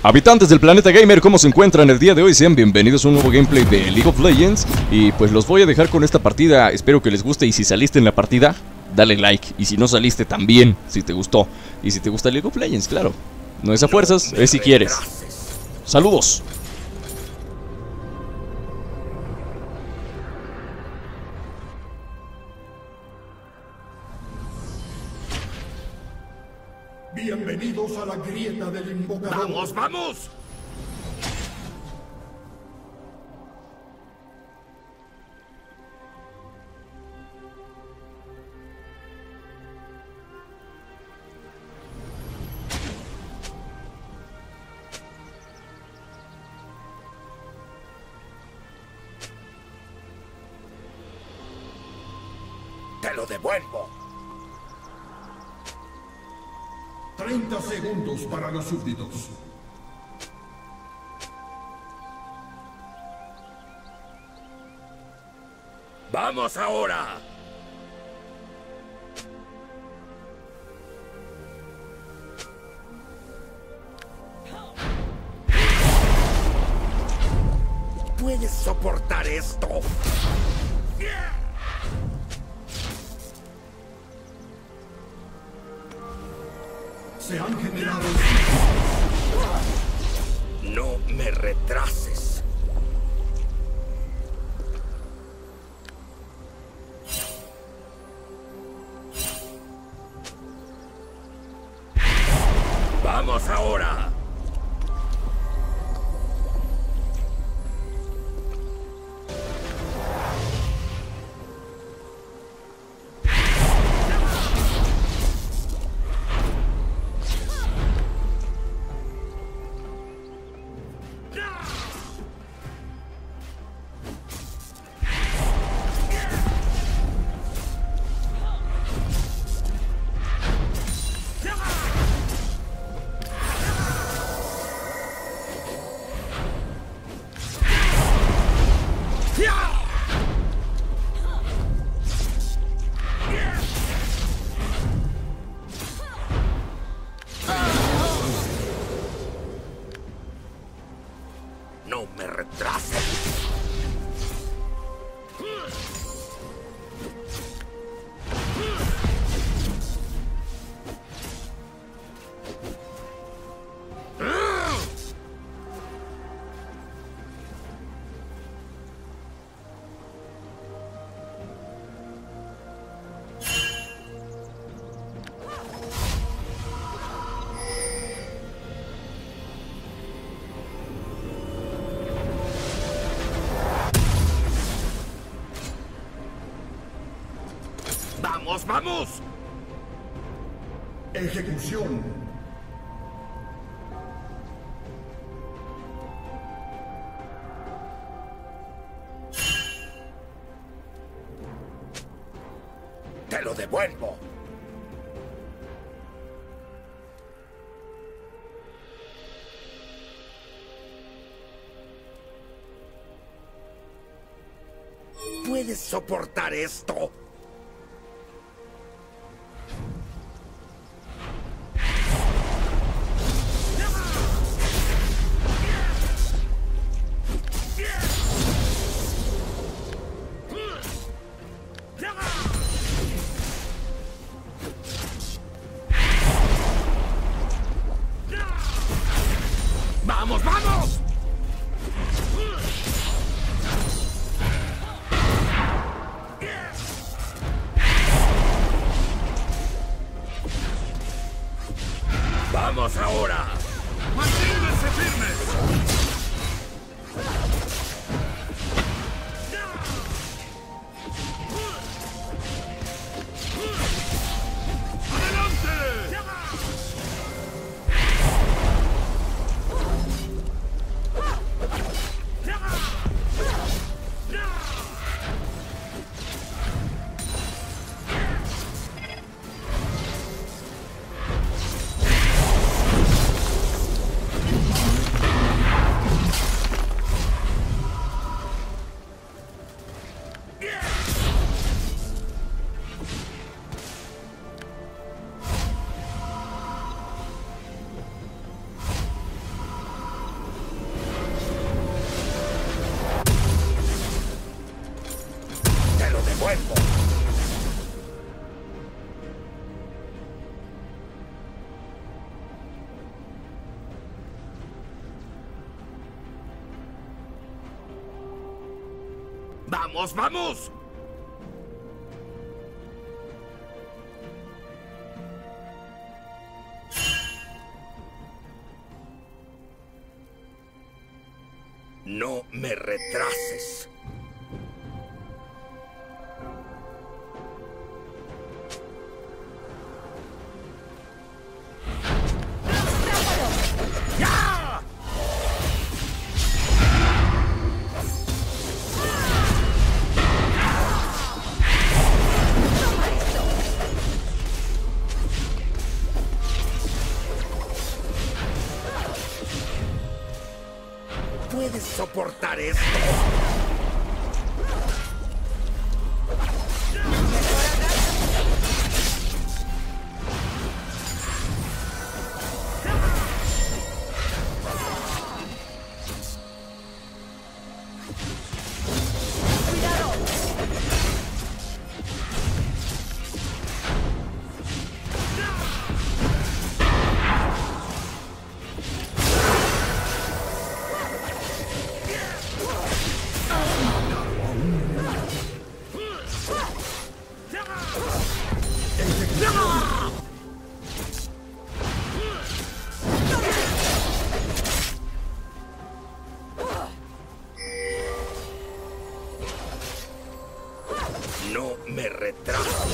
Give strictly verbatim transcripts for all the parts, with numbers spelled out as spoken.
Habitantes del planeta gamer, ¿cómo se encuentran el día de hoy? Sean bienvenidos a un nuevo gameplay de League of Legends. Y pues los voy a dejar con esta partida, espero que les guste. Y si saliste en la partida, dale like. Y si no saliste, también, si te gustó. Y si te gusta League of Legends, claro. No es a fuerzas, es si quieres. Saludos. Bienvenidos a la grieta del invocador. ¡Vamos, vamos! ¡Te lo devuelvo! treinta segundos para los súbditos. ¡Vamos ahora! ¿Puedes soportar esto? Se han generado... No me retrases. ¡Vamos ahora! No me retrases. ¡Vamos, vamos! Ejecución. ¡Te lo devuelvo! ¿Puedes soportar esto? ¡Vamos, vamos! ¡Vamos ahora! ¡Manténganse firmes! ¡Vamos, vamos! No me retrases. ¡Ya! ¿Puedes soportar esto? No me retraso.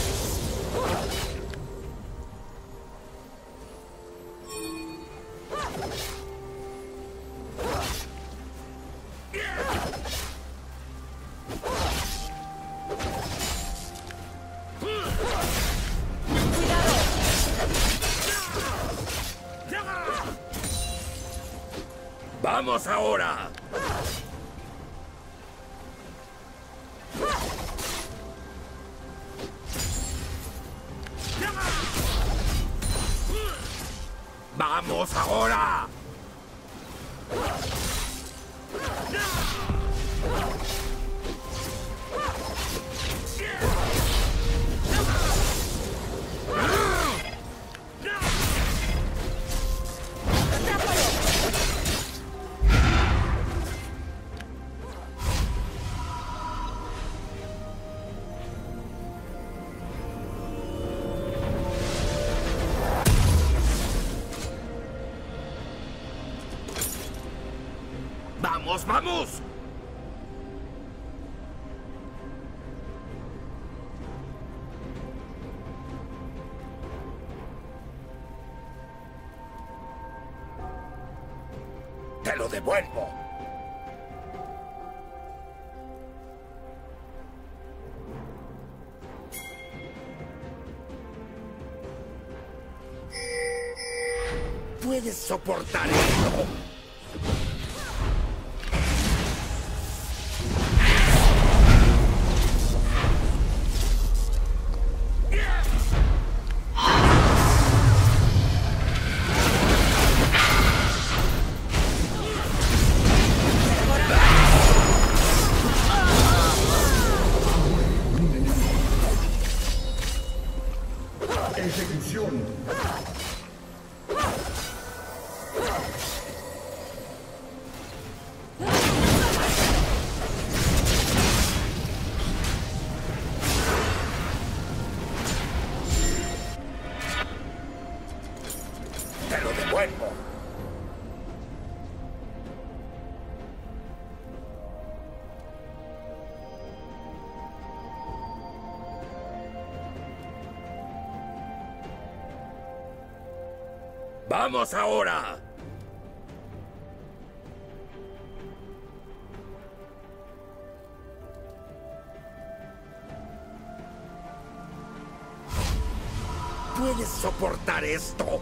¡Vamos ahora! ¡Vamos ahora! ¡Vamos, vamos! ¡Te lo devuelvo! ¿Puedes soportar esto? Ejecución. ¡Te lo devuelvo! ¡Vamos ahora! ¿Puedes soportar esto?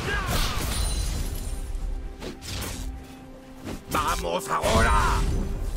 ¡Vamos ahora!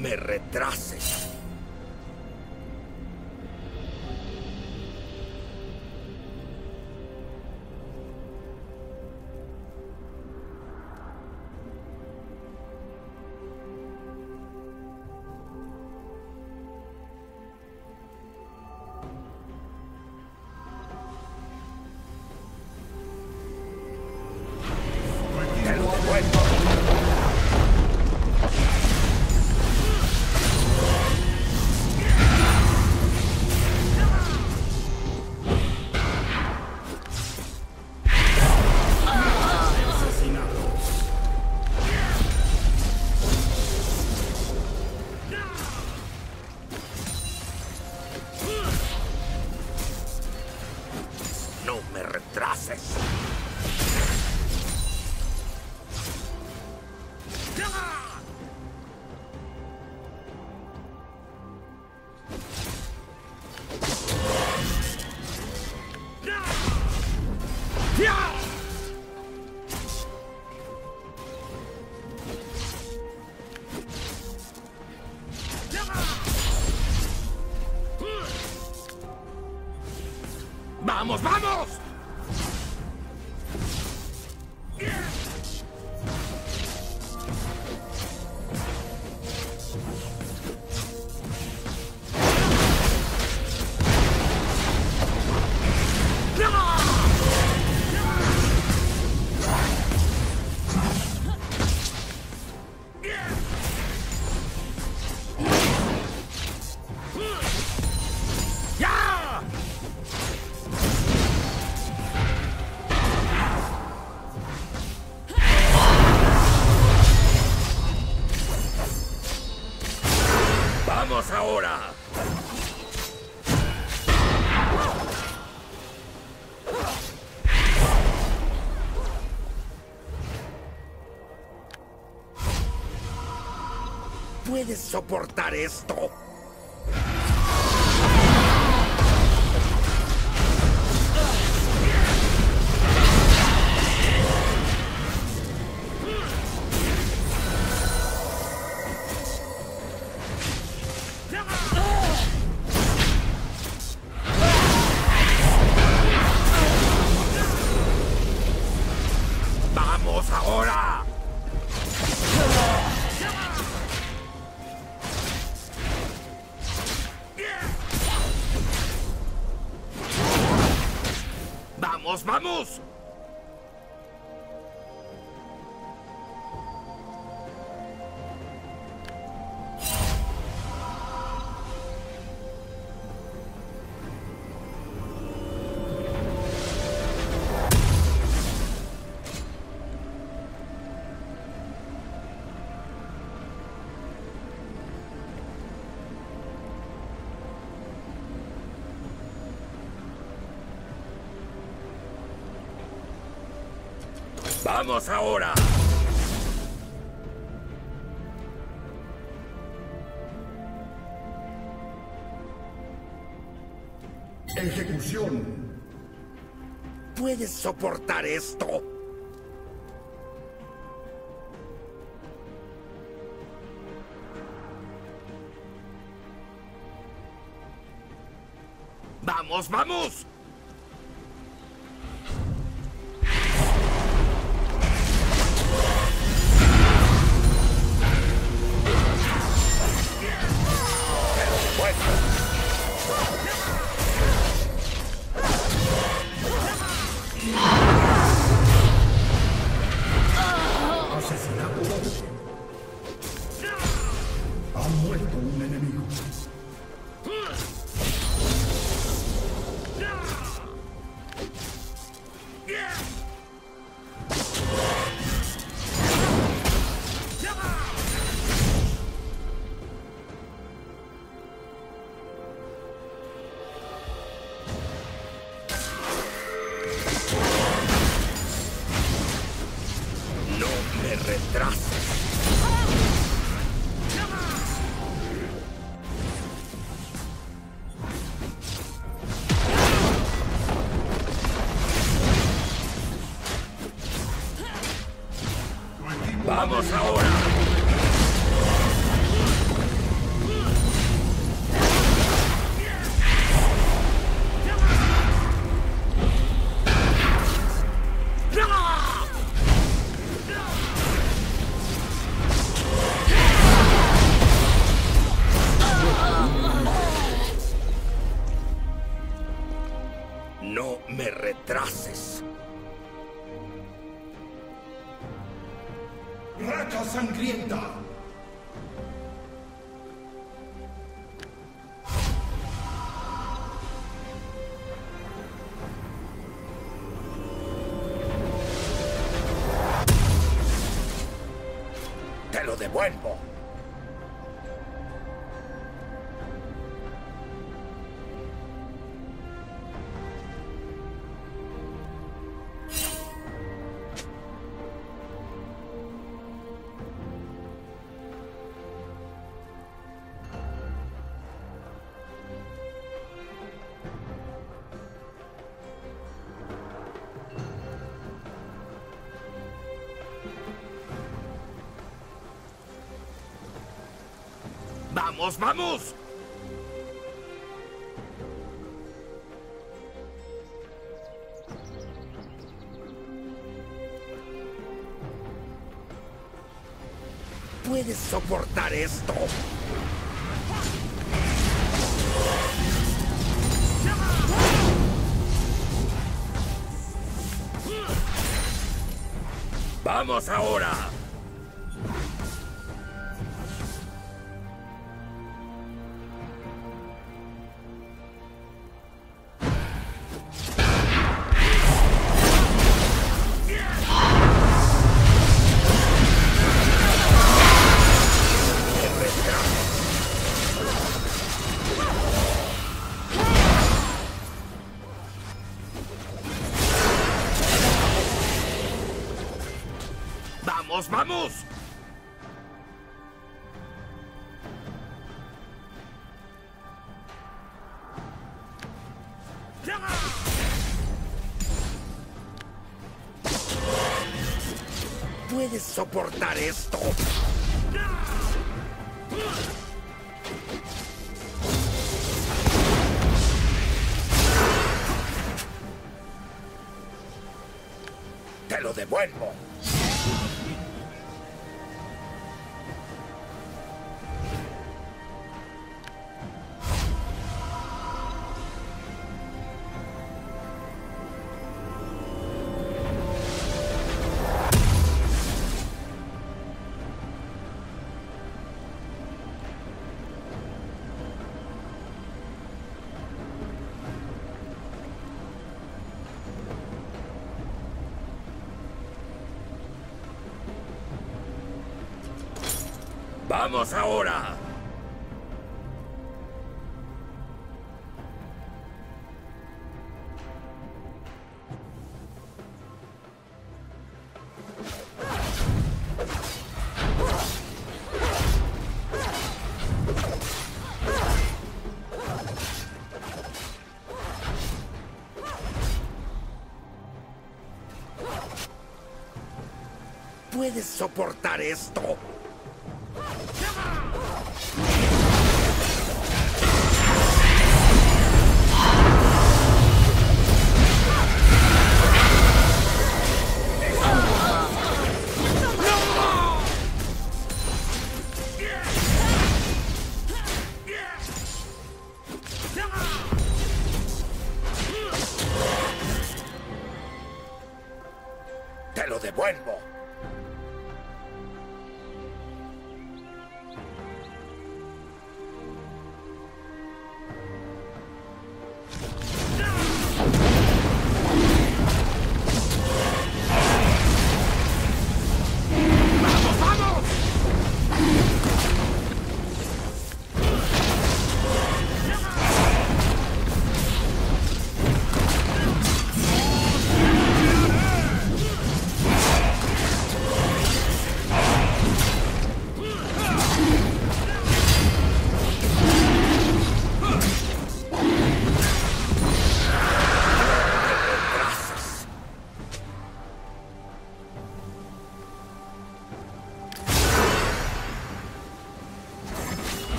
me retrases. Te lo devuelvo. No me retrases. ¡Vamos, vamos! ¡Ya! ¡Vamos ahora! ¿Puedes soportar esto? ¡Vamos ahora! ¡Vamos, vamos! ¡Vamos ahora! Ejecución. ¿Puedes soportar esto? ¡Vamos, vamos! Asesinato doble. Ha muerto un enemigo. No me retrases. ¡Vamos ahora! No me retrases. Racha sangrienta. Te lo devuelvo. ¡Vamos, vamos! ¿Puedes soportar esto? ¡Vamos ahora! ¡Vamos, vamos! ¿Puedes soportar esto? Te lo devuelvo. ¡Vamos ahora! ¿Puedes soportar esto? ¡Te lo devuelvo!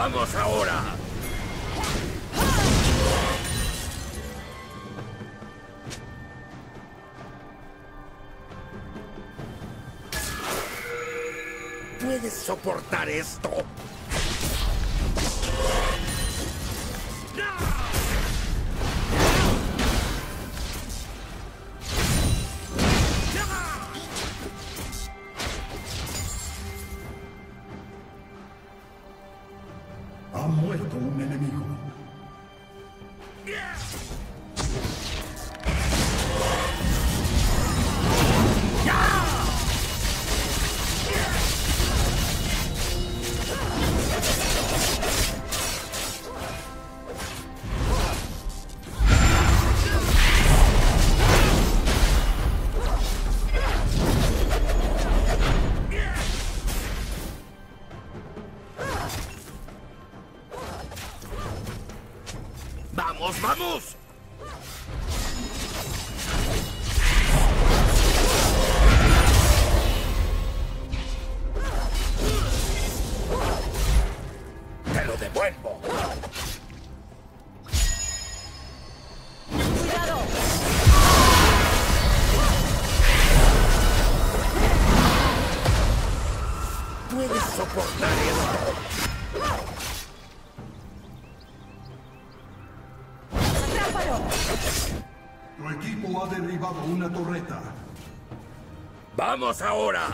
¡Vamos ahora! ¿Puedes soportar esto? Ha muerto un enemigo. ¡Vamos, vamos! ¡Te lo devuelvo! ¡Cuidado! ¿Puedes soportar esto? Tu equipo ha derribado una torreta. ¡Vamos ahora!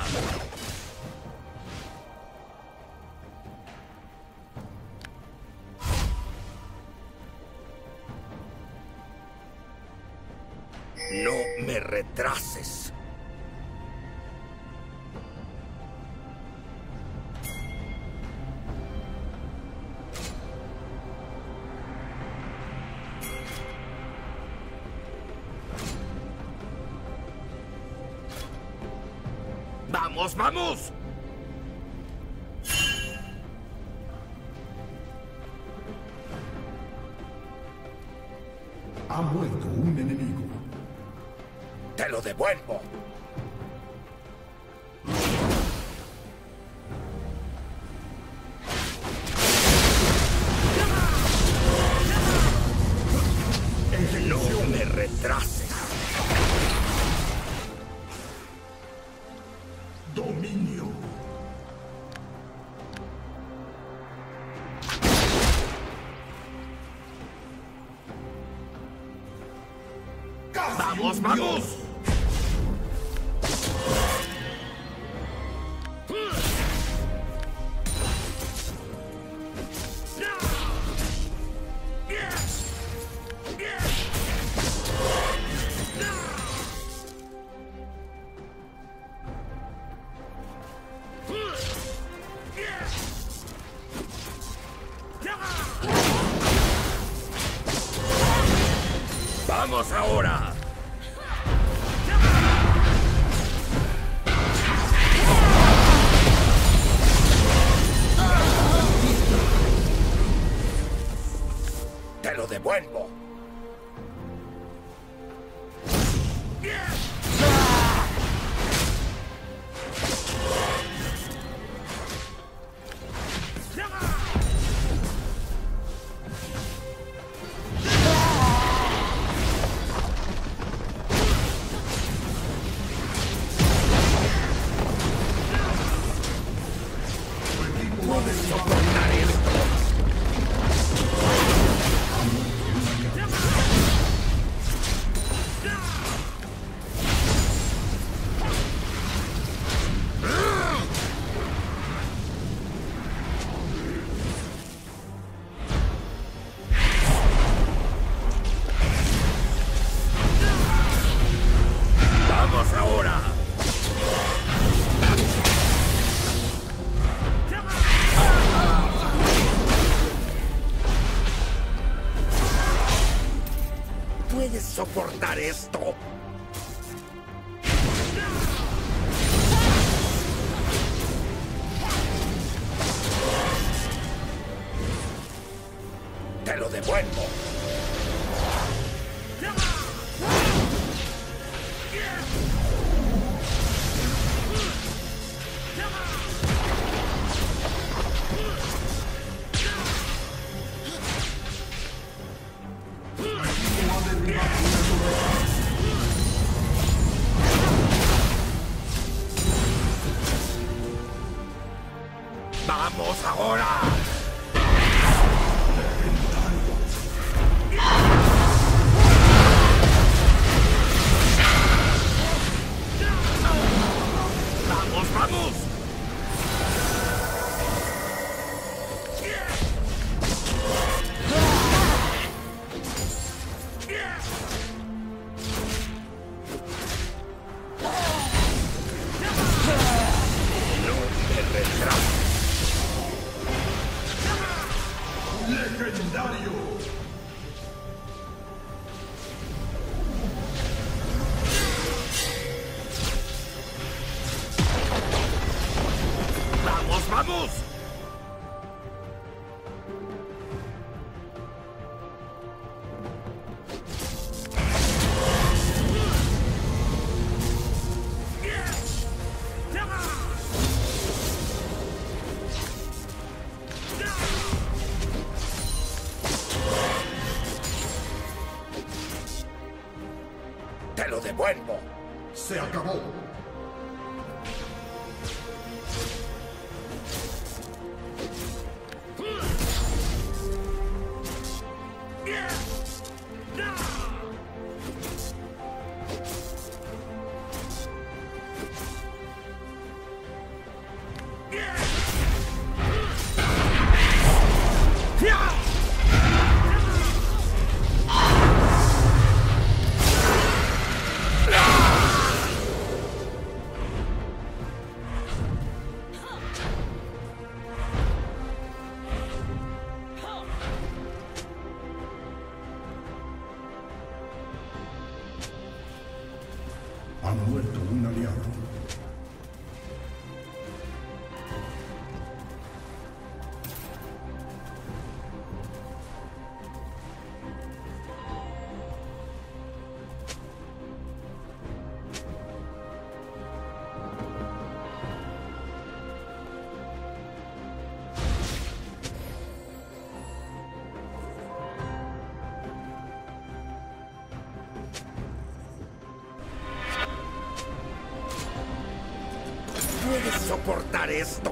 No me retrases. ¡Vamos, vamos! Ha muerto un enemigo. ¡Te lo devuelvo! No me retrases. Dominio. ¡Vamos, vamos! ¡Vamos ahora! ¡Te lo devuelvo! ¿Puedes soportar esto? ¡Vamos ahora! ¿Puedes soportar esto? ¡Te lo devuelvo! ¡Vamos ahora! ¡Vamos, vamos! ¡Legendario! ¡Vamos, vamos! ¡Te lo devuelvo! ¡Se acabó! Ha muerto un aliado. ¿Puedes soportar esto?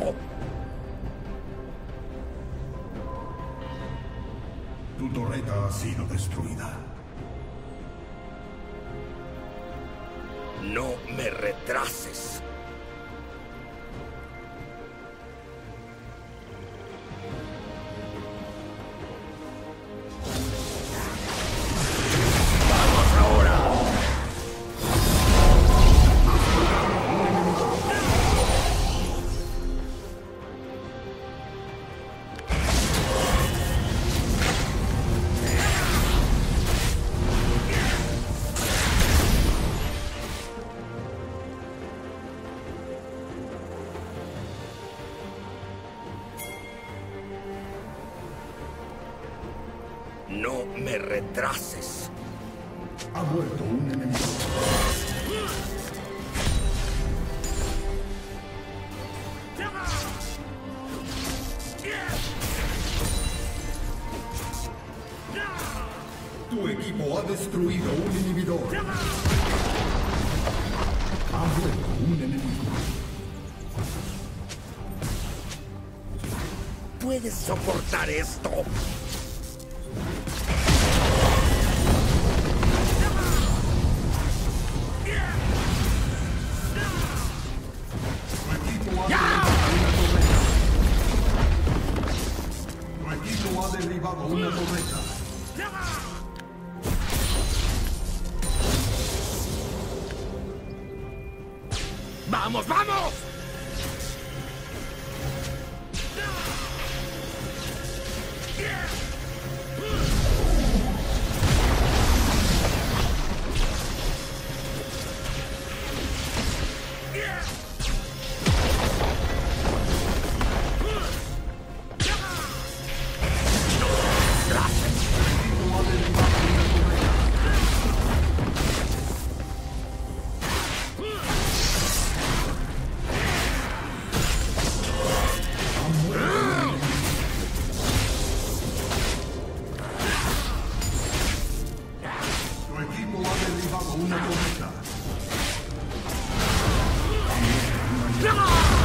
Tu torreta ha sido destruida. No me retrases. ¡Vamos ahora! No me retrases. Ha muerto un enemigo. Tu equipo ha destruido un inhibidor. Ha muerto un enemigo. ¿Puedes soportar esto? Tu equipo ha derribado una torreta. ¡Vamos, vamos! Una torreta. ¡No!